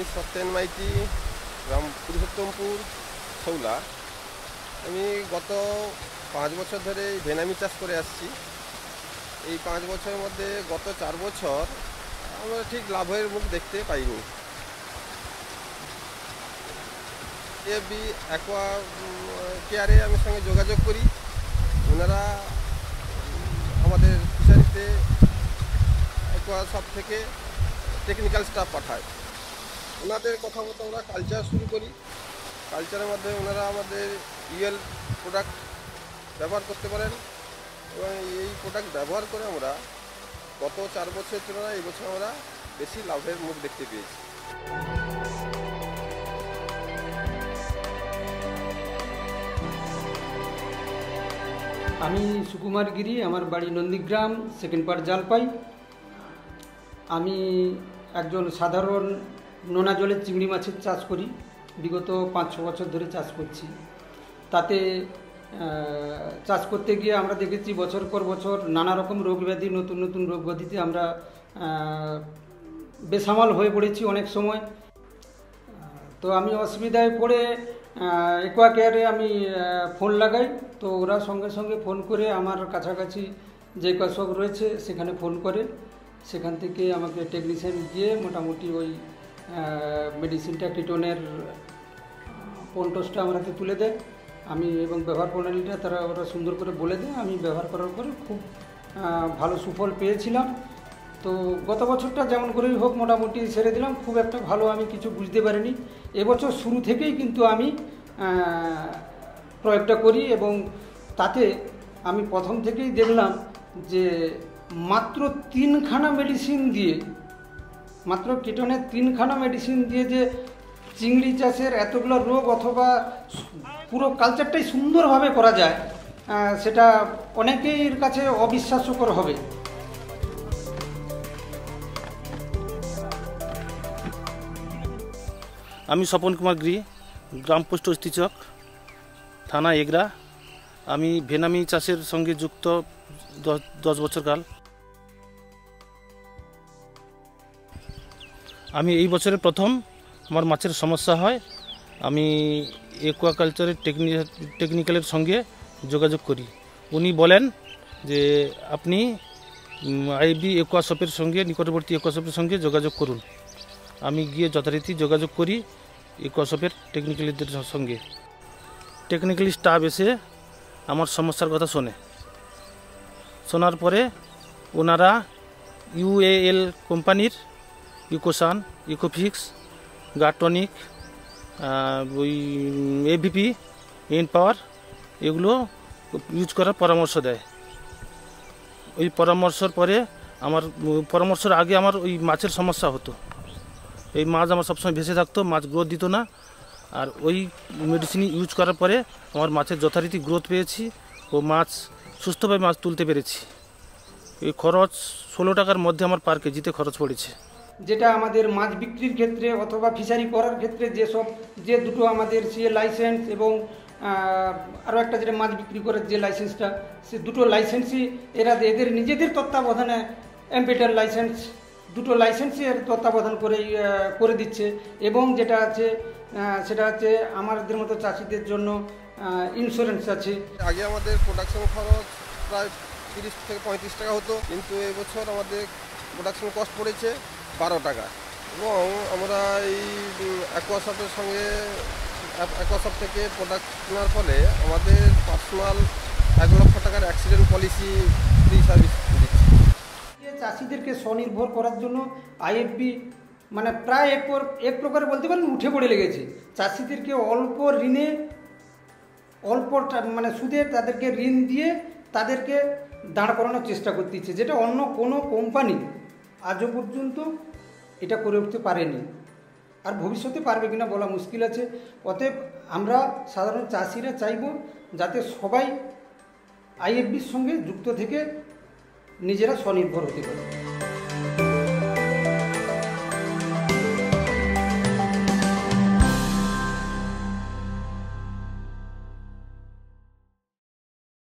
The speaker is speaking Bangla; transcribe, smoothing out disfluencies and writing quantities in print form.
সত্যেন মাইতি, গ্রাম পুরুষোত্তমপুর, শৌলা। আমি গত 5 বছর ধরে ভেনামি চাষ করে আসছি। এই 5 বছরের মধ্যে গত 4 বছর আমরা ঠিক লাভের মুখ দেখতে পাইনি। এফবি অ্যাকোয়া কেয়ারে আমি সঙ্গে যোগাযোগ করি। ওনারা আমাদের ফিশারিতে অ্যাকোয়া সব থেকে টেকনিক্যাল স্টাফ পাঠায়। ওনাদের কথা মতো আমরা কালচার শুরু করি। কালচারের মধ্যে ওনারা আমাদের ইউএল প্রোডাক্ট ব্যবহার করতে পারেন এবং এই প্রোডাক্ট ব্যবহার করে আমরা গত 4 বছরের তুলনায় এই বছর আমরা বেশি লাভের মুখ দেখতে পেয়েছি। আমি সুকুমার গিরি, আমার বাড়ি নন্দীগ্রাম, সেকেন্ড পার্ট জালপাই। আমি একজন সাধারণ নোনা জলের চিংড়ি মাছের চাষ করি। বিগত 5-6 বছর ধরে চাষ করছি। তাতে চাষ করতে গিয়ে আমরা দেখেছি বছর পর বছর নানা রকম রোগ ব্যাধি, নতুন নতুন রোগ ব্যাধিতে আমরা বেসামাল হয়ে পড়েছি অনেক সময়। তো আমি অসুবিধায় পড়ে অ্যাকোয়া কেয়ারে আমি ফোন লাগাই। তো ওরা সঙ্গে সঙ্গে ফোন করে আমার কাছাকাছি যে কৃষক রয়েছে সেখানে ফোন করে। সেখান থেকে আমাকে টেকনিশিয়ান গিয়ে মোটামুটি ওই মেডিসিনটা কিটোনের পন্টসটা আমাকে তুলে দেয়। আমি এবং ব্যবহার প্রণালীটা ওরা সুন্দর করে বলে দেয়। আমি ব্যবহার করার পরে খুব ভালো সুফল পেয়েছিলাম। তো গত বছরটা যেমন করেই হোক মোটামুটি সেরে দিলাম। খুব একটা ভালো আমি কিছু বুঝতে পারিনি। এবছর শুরু থেকেই কিন্তু আমি প্রয়োগটা করি এবং তাতে আমি প্রথম থেকেই দেখলাম যে মাত্র 3খানা মেডিসিন দিয়ে, মাত্র কিটোনের 3খানা মেডিসিন দিয়ে যে চিংড়ি চাষের এতগুলো রোগ অথবা পুরো কালচারটাই সুন্দরভাবে করা যায়, সেটা অনেকের কাছে অবিশ্বাস্যকর হবে। আমি স্বপন কুমার গিরি, গ্রাম পোস্ট অস্তিচক, থানা এগরা। আমি ভেনামি চাষের সঙ্গে যুক্ত 10 বছর কাল। আমি এই বছরের প্রথম আমার মাছের সমস্যা হয়। আমি অ্যাকোয়াকালচারের টেকনিক্যালের সঙ্গে যোগাযোগ করি। উনি বলেন যে আপনি আইবি অ্যাকোয়া শপের সঙ্গে, নিকটবর্তী অ্যাকোয়া শপের সঙ্গে যোগাযোগ করুন। আমি গিয়ে যথারীতি যোগাযোগ করি অ্যাকোয়া শপের টেকনিক্যালদের সঙ্গে। টেকনিক্যাল স্টাফ এসে আমার সমস্যার কথা শোনার পরে ওনারা ইউএএল কোম্পানির ইকোসান, ইকোফিক্স, গার্টনিক, ওই এভিপি, এন পাওয়ার এগুলো ইউজ করার পরামর্শ দেয়। ওই পরামর্শের পরে পরামর্শের আগে আমার ওই মাছের সমস্যা হতো। এই মাছ আমার সবসময় ভেসে থাকতো, মাছ গ্রোথ দিত না। আর ওই মেডিসিন ইউজ করার পরে আমার মাছের যথারীতি গ্রোথ পেয়েছি ও মাছ সুস্থভাবে মাছ তুলতে পেরেছি। এই খরচ 16 টাকার মধ্যে আমার পার কেজিতে খরচ পড়েছে। যেটা আমাদের মাছ বিক্রির ক্ষেত্রে অথবা ফিশারি করার ক্ষেত্রে যে দুটো আমাদের সিএ লাইসেন্স এবং আরও একটা যেটা মাছ বিক্রি করার যে লাইসেন্সটা, সে দুটো লাইসেন্সই এদের নিজেদের তত্ত্বাবধানে এমপিটার লাইসেন্স, দুটো লাইসেন্সই এর তত্ত্বাবধান করে দিচ্ছে। এবং যেটা আছে সেটা হচ্ছে আমাদের মতো চাষিদের জন্য ইন্স্যুরেন্স আছে। আগে আমাদের প্রোডাকশন খরচ প্রায় 30 থেকে 35 টাকা হতো, কিন্তু এবছর আমাদের প্রোডাকশন কস্ট পড়েছে 12 টাকা। এবং আমরা এই অ্যাকোয়া শপের সঙ্গে অ্যাকোয়া শপ থেকে প্রোডাক্ট কেনার ফলে আমাদের পার্সোনাল 1 লক্ষ টাকার অ্যাক্সিডেন্ট পলিসি ফ্রি সার্ভিস দিচ্ছি। চাষিদেরকে স্বনির্ভর করার জন্য আইএফবি মানে প্রায় এক প্রকার বলতে পারেন উঠে পড়ে লেগেছে। চাষিদেরকে অল্প ঋণে, অল্প মানে সুদে তাদেরকে ঋণ দিয়ে তাদেরকে দাঁড় করানোর চেষ্টা করতেছে, যেটা অন্য কোনো কোম্পানি আজও পর্যন্ত এটা করে উঠতে পারেনি। আর ভবিষ্যতে পারবে কিনা বলা মুশকিল আছে। অতএব আমরা সাধারণ চাষিরা চাইব যাতে সবাই আইএফবির সঙ্গে যুক্ত থেকে নিজেরা স্বনির্ভর হতে পারে।